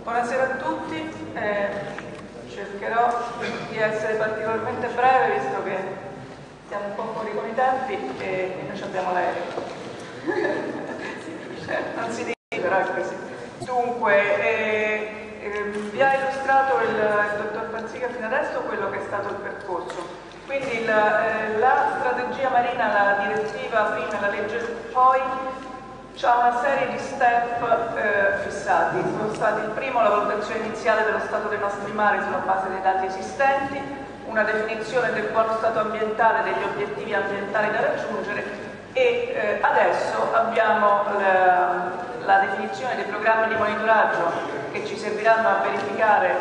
Buonasera a tutti, cercherò di essere particolarmente breve visto che siamo un po' fuori con i tempi e noi abbiamo l'aereo. Non si dice, però è così. Dunque, vi ha illustrato il dottor Panzica fino adesso quello che è stato il percorso. Quindi la strategia marina, la direttiva prima e la legge poi, c'ha una serie di step fissati. Sono stati il primo la valutazione iniziale dello stato dei nostri mari sulla base dei dati esistenti, una definizione del buono stato ambientale, degli obiettivi ambientali da raggiungere e adesso abbiamo la definizione dei programmi di monitoraggio che ci serviranno a verificare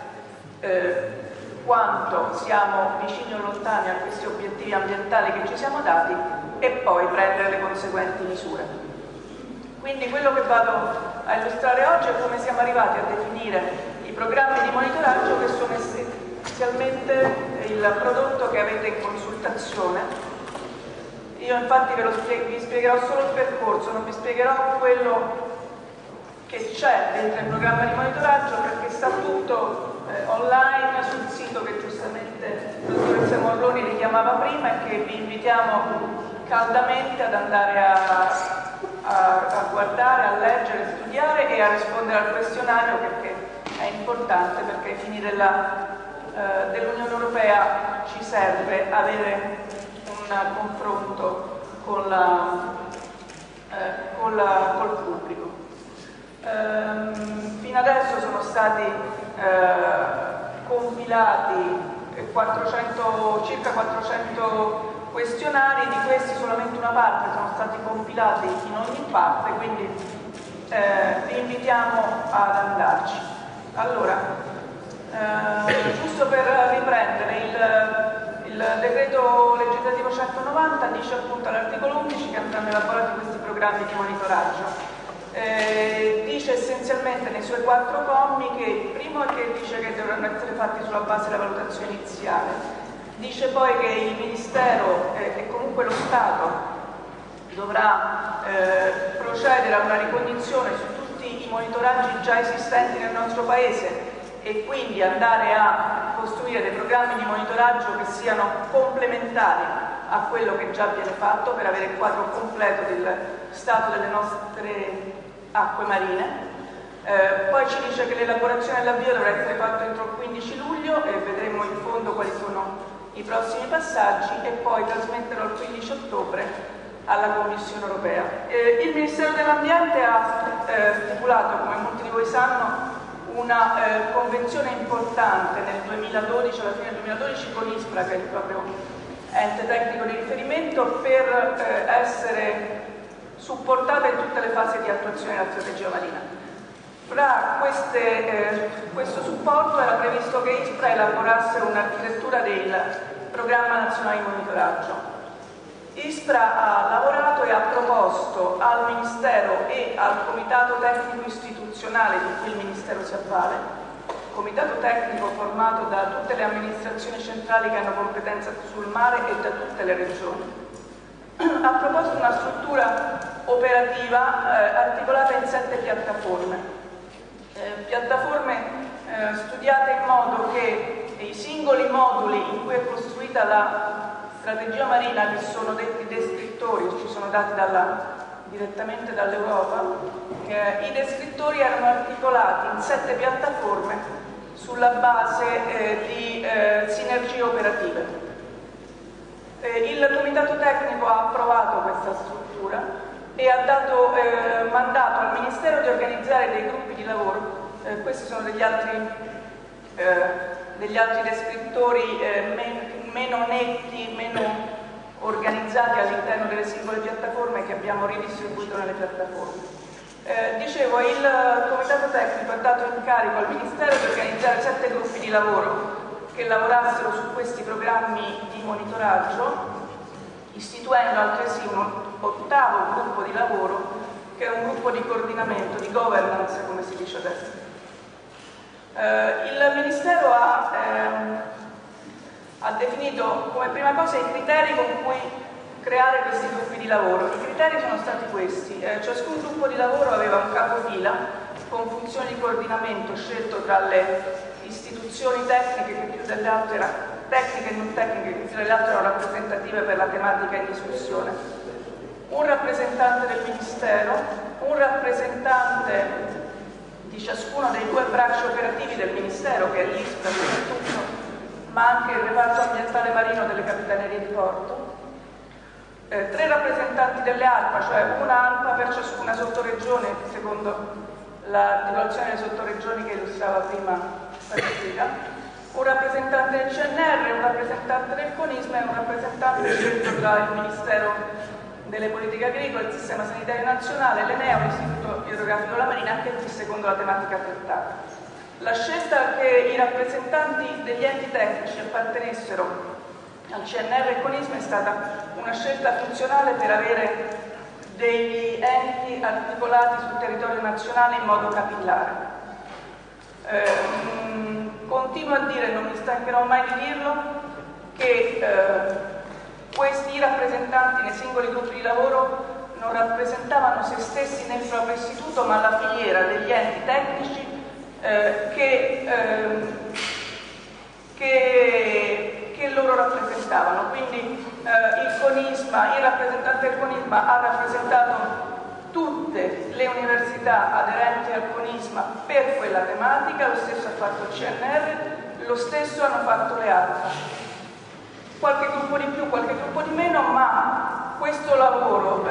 quanto siamo vicini o lontani a questi obiettivi ambientali che ci siamo dati e poi prendere le conseguenti misure. Quindi quello che vado a illustrare oggi è come siamo arrivati a definire i programmi di monitoraggio che sono essenzialmente il prodotto che avete in consultazione. Io infatti vi spiegherò solo il percorso, non vi spiegherò quello che c'è dentro il programma di monitoraggio perché sta tutto online sul sito che giustamente la dottoressa Morloni richiamava prima e che vi invitiamo caldamente ad andare a guardare, a leggere, a studiare e a rispondere al questionario perché è importante, perché ai fini dell'Unione Europea ci serve avere un confronto col pubblico. Fino adesso sono stati compilati circa 400 questionari, di questi solamente una parte sono stati compilati in ogni parte, quindi vi invitiamo ad andarci. Allora, giusto per riprendere, il decreto legislativo 190 dice appunto all'articolo 11 che andranno elaborati questi programmi di monitoraggio. Dice essenzialmente nei suoi 4 commi che il primo è che dice che dovranno essere fatti sulla base della valutazione iniziale. Dice poi che il Ministero e comunque lo Stato dovrà procedere a una ricognizione su tutti i monitoraggi già esistenti nel nostro Paese e quindi andare a costruire dei programmi di monitoraggio che siano complementari a quello che già viene fatto per avere il quadro completo del stato delle nostre acque marine. Poi ci dice che l'elaborazione dell'avvio dovrà essere fatta entro il 15 luglio e vedremo in fondo quali sono i prossimi passaggi e poi trasmetterò il 15 ottobre alla Commissione Europea. Il Ministero dell'Ambiente ha stipulato, come molti di voi sanno, una convenzione importante nel 2012, alla fine del 2012, con ISPRA, che è il proprio ente tecnico di riferimento, per essere supportata in tutte le fasi di attuazione della strategia marina. Tra questo supporto era previsto che ISPRA elaborasse un'architettura del programma nazionale di monitoraggio. ISPRA ha lavorato e ha proposto al Ministero e al Comitato Tecnico Istituzionale di cui il Ministero si avvale, comitato tecnico formato da tutte le amministrazioni centrali che hanno competenza sul mare e da tutte le regioni, ha proposto una struttura operativa articolata in 7 piattaforme. Piattaforme studiate in modo che i singoli moduli in cui è costruita la strategia marina, che sono detti descrittori, ci sono dati direttamente dall'Europa, i descrittori erano articolati in 7 piattaforme sulla base di sinergie operative. Il comitato tecnico ha approvato questa struttura e ha dato mandato al Ministero di organizzare dei gruppi di lavoro. Questi sono degli altri descrittori meno netti, meno organizzati all'interno delle singole piattaforme che abbiamo ridistribuito nelle piattaforme. Dicevo, il comitato tecnico ha dato incarico al Ministero di organizzare 7 gruppi di lavoro che lavorassero su questi programmi di monitoraggio, istituendo altresì un 8º gruppo di lavoro che è un gruppo di coordinamento, di governance come si dice adesso. Il Ministero ha definito come prima cosa i criteri con cui creare questi gruppi di lavoro. I criteri sono stati questi: ciascun gruppo di lavoro aveva un capofila con funzioni di coordinamento scelto tra le istituzioni tecniche che più delle altre tecniche e non tecniche che più delle altre erano rappresentative per la tematica in discussione, un rappresentante del Ministero, un rappresentante di ciascuno dei due bracci operativi del Ministero, che è l'ISPRA soprattutto, ma anche il reparto ambientale marino delle Capitanerie di Porto, 3 rappresentanti delle ARPA, cioè una ARPA per ciascuna sottoregione, secondo l'articolazione delle sottoregioni che illustrava prima Patrizia, un rappresentante del CNR, un rappresentante del CONISMA e un rappresentante scelto tra il Ministero delle Politiche Agricole, il Sistema Sanitario Nazionale, l'Enea, l'Istituto Idrografico della Marina, anche qui secondo la tematica trattata. La scelta che i rappresentanti degli enti tecnici appartenessero al CNR e CONISMA è stata una scelta funzionale per avere degli enti articolati sul territorio nazionale in modo capillare. Continuo a dire, non mi stancherò mai di dirlo, che questi rappresentanti nei singoli gruppi di lavoro non rappresentavano se stessi nel proprio istituto, ma la filiera degli enti tecnici che loro rappresentavano. Quindi il CONISMA, il rappresentante del CONISMA ha rappresentato tutte le università aderenti al CONISMA per quella tematica, lo stesso ha fatto il CNR, lo stesso hanno fatto le ARPA. Qualche gruppo di più, qualche gruppo di meno, ma questo lavoro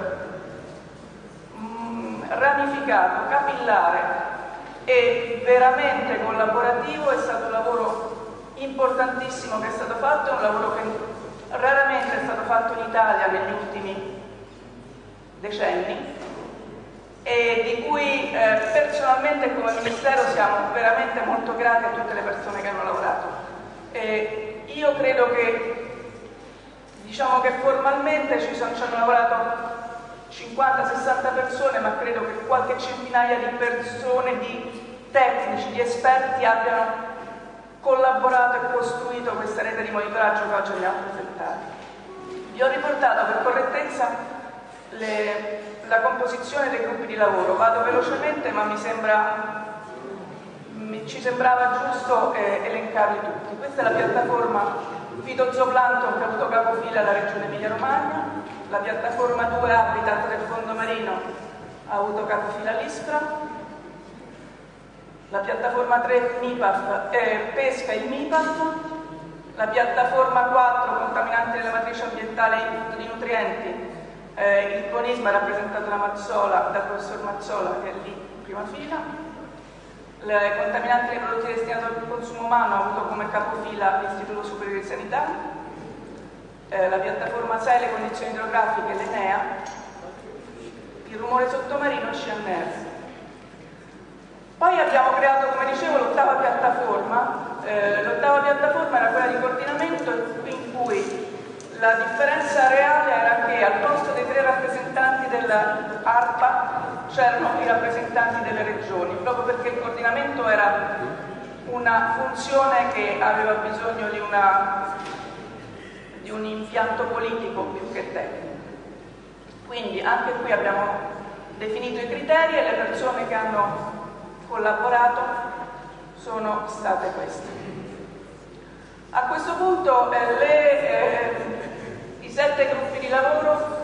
ramificato, capillare e veramente collaborativo è stato un lavoro importantissimo che è stato fatto, è un lavoro che raramente è stato fatto in Italia negli ultimi decenni e di cui personalmente come Ministero siamo veramente molto grati a tutte le persone che hanno lavorato. Io credo che, diciamo che formalmente ci hanno lavorato 50-60 persone, ma credo che qualche centinaia di persone, di tecnici, di esperti abbiano collaborato e costruito questa rete di monitoraggio che oggi abbiamo presentato. Vi ho riportato per correttezza la composizione dei gruppi di lavoro. Vado velocemente, ma ci sembrava giusto elencarli tutti. Questa è la piattaforma fitozooplancton che ha avuto capofila la Regione Emilia-Romagna, la piattaforma 2 Habitat del Fondo Marino ha avuto capofila l'ISPRA, la piattaforma 3 MIPAF, Pesca il MIPAF, la piattaforma 4 Contaminanti della matrice ambientale e input di nutrienti, il CONISMA rappresentato dal professor Mazzola che è lì in prima fila, le contaminanti dei prodotti destinati al consumo umano ha avuto come capofila l'Istituto Superiore di Sanità, la piattaforma 6 le condizioni idrografiche l'Enea, il rumore sottomarino e il CNR. Poi abbiamo creato, come dicevo, l'ottava piattaforma. L'ottava piattaforma era quella di coordinamento in cui la differenza reale era che al posto dei 3 rappresentanti dell'ARPA c'erano i rappresentanti delle regioni, proprio perché il coordinamento era una funzione che aveva bisogno di un impianto politico più che tecnico. Quindi anche qui abbiamo definito i criteri e le persone che hanno collaborato sono state queste. A questo punto i 7 gruppi di lavoro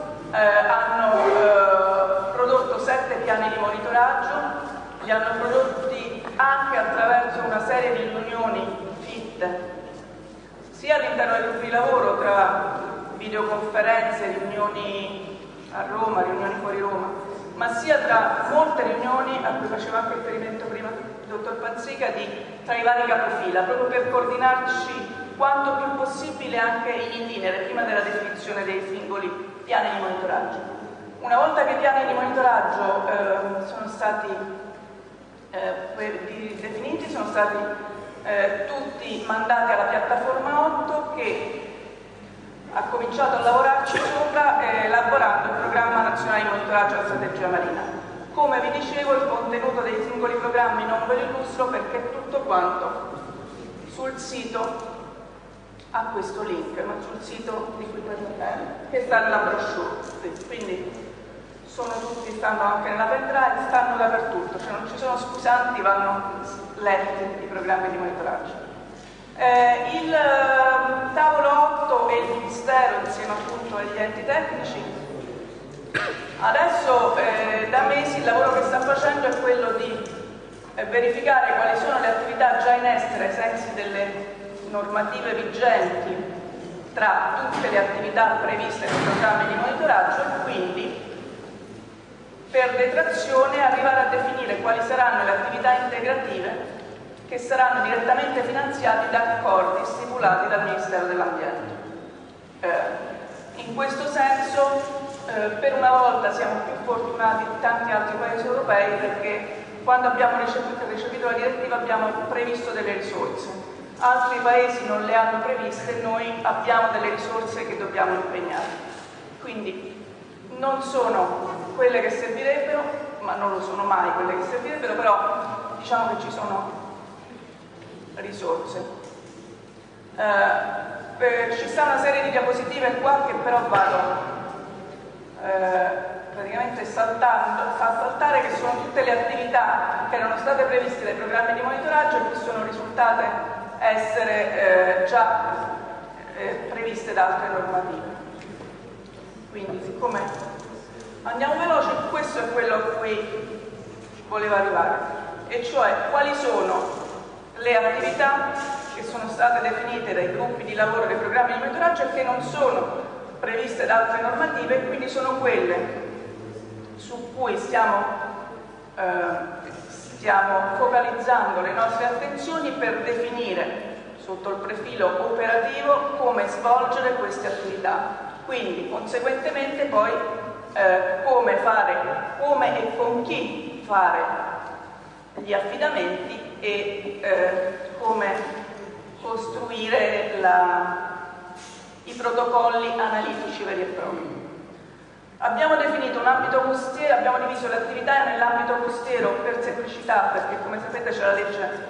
hanno prodotto 7 piani di monitoraggio, li hanno prodotti anche attraverso una serie di riunioni FIT, sia all'interno dei gruppi di lavoro tra videoconferenze, riunioni a Roma, riunioni fuori Roma, ma sia tra molte riunioni a cui faceva anche riferimento prima il dottor Pazzica tra i vari capofila, proprio per coordinarci quanto più possibile anche in itinere, prima della definizione dei singoli piani di monitoraggio. Una volta che i piani di monitoraggio sono stati definiti, sono stati tutti mandati alla piattaforma 8 che ha cominciato a lavorarci sopra elaborando il programma nazionale di monitoraggio della strategia marina. Come vi dicevo, il contenuto dei singoli programmi non ve lo illustro perché è tutto quanto sul sito a questo link, ma sul sito di cui parlare, che sta nella brochure. Quindi stanno anche nella pendrive, stanno dappertutto, cioè non ci sono scusanti, vanno letti i programmi di monitoraggio. Il tavolo 8 e il Ministero insieme appunto agli enti tecnici adesso da mesi il lavoro che sta facendo è quello di verificare quali sono le attività già in essere ai sensi delle normative vigenti tra tutte le attività previste nei programmi di monitoraggio e quindi per detrazione arrivare a definire quali saranno le attività integrative che saranno direttamente finanziati da accordi stipulati dal Ministero dell'Ambiente. In questo senso per una volta siamo più fortunati di tanti altri paesi europei perché quando abbiamo recepito la direttiva abbiamo previsto delle risorse. Altri paesi non le hanno previste, noi abbiamo delle risorse che dobbiamo impegnare. Quindi non sono quelle che servirebbero, ma non lo sono mai quelle che servirebbero, però diciamo che ci sono risorse. Ci sta una serie di diapositive qua che però vado praticamente fa saltare, che sono tutte le attività che erano state previste dai programmi di monitoraggio e che sono risultate essere già previste da altre normative. Quindi siccome andiamo veloci, questo è quello a cui volevo arrivare, e cioè quali sono le attività che sono state definite dai gruppi di lavoro dei programmi di monitoraggio e che non sono previste da altre normative e quindi sono quelle su cui stiamo focalizzando le nostre attenzioni per definire sotto il profilo operativo come svolgere queste attività. Quindi conseguentemente poi come e con chi fare gli affidamenti e come costruire i protocolli analitici veri e propri. Abbiamo definito un ambito costiero, abbiamo diviso le attività nell'ambito costiero per semplicità, perché come sapete c'è la legge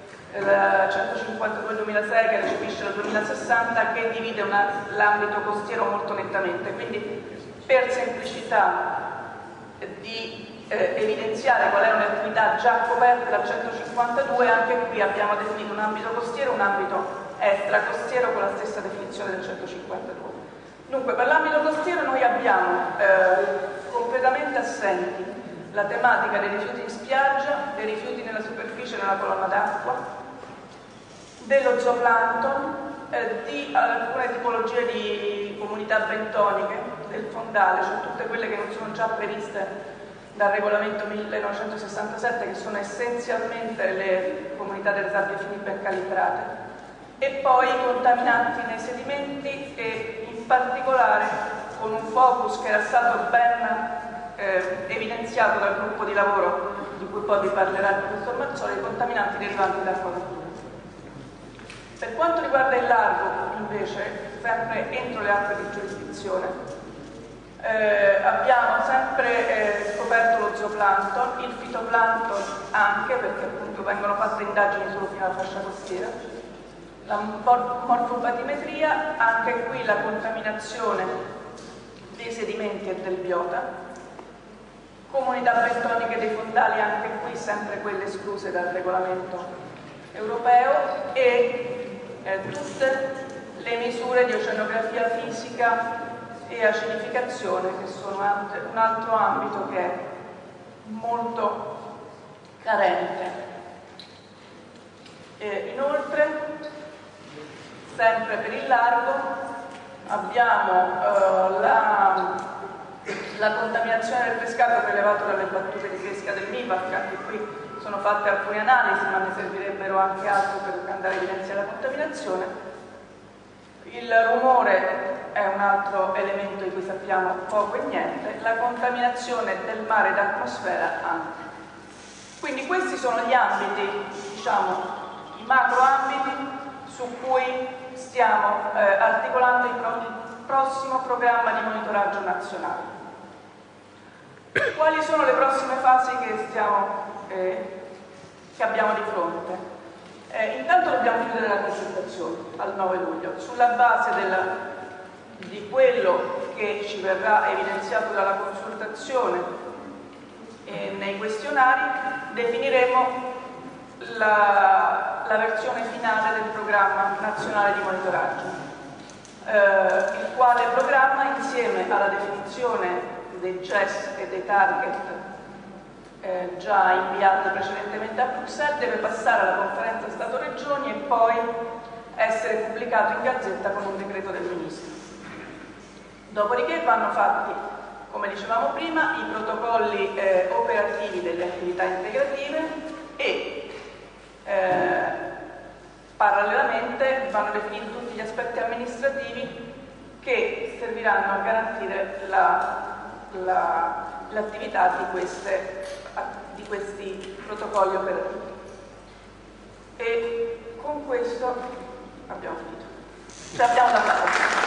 152/2006 che recepisce dal 2060 che divide l'ambito costiero molto nettamente, quindi per semplicità di evidenziare qual erano le attività già coperte dal 152, anche qui abbiamo definito un ambito costiero e un ambito extracostiero con la stessa definizione del 152. Dunque, per l'ambito costiero noi abbiamo completamente assenti la tematica dei rifiuti in spiaggia, dei rifiuti nella superficie e nella colonna d'acqua, dello zooplancton, di alcune tipologie di comunità bentoniche, del fondale, cioè tutte quelle che non sono già previste dal regolamento 1967, che sono essenzialmente le comunità delle sabbie fini ben calibrate, e poi i contaminanti nei sedimenti e in particolare con un focus che era stato ben evidenziato dal gruppo di lavoro di cui poi vi parlerà il professor Mazzoli, i contaminanti derivanti da acquacoltura. Per quanto riguarda il largo, invece, sempre entro le acque di giurisdizione, abbiamo sempre scoperto lo zooplancton, il fitoplancton anche, perché appunto vengono fatte indagini solo fino alla fascia costiera, la morfobatimetria, anche qui la contaminazione dei sedimenti e del biota, comunità bentoniche dei fondali, anche qui sempre quelle escluse dal regolamento europeo, e tutte le misure di oceanografia fisica e acidificazione, che sono un altro ambito che è molto carente. Inoltre, sempre per il largo, abbiamo la contaminazione del pescato prelevato dalle battute di pesca del MIPAC. Anche qui sono fatte alcune analisi, ma ne servirebbero anche altre per andare a evidenziare la contaminazione. Il rumore è un altro elemento di cui sappiamo poco e niente, la contaminazione del mare d'atmosfera anche. Quindi questi sono gli ambiti, diciamo, i macro ambiti su cui stiamo articolando il prossimo programma di monitoraggio nazionale. Quali sono le prossime fasi che abbiamo di fronte? Intanto dobbiamo chiudere la consultazione al 9 luglio, sulla base di quello che ci verrà evidenziato dalla consultazione e nei questionari, definiremo la versione finale del programma nazionale di monitoraggio, il quale programma, insieme alla definizione dei CES e dei target già inviati precedentemente a Bruxelles, deve passare alla conferenza Stato-Regioni e poi essere pubblicato in Gazzetta con un decreto del Ministro. Dopodiché vanno fatti, come dicevamo prima, i protocolli operativi delle attività integrative e parallelamente vanno definiti tutti gli aspetti amministrativi che serviranno a garantire l'attività di questi protocolli operativi. E con questo abbiamo finito. Ci abbiamo dato.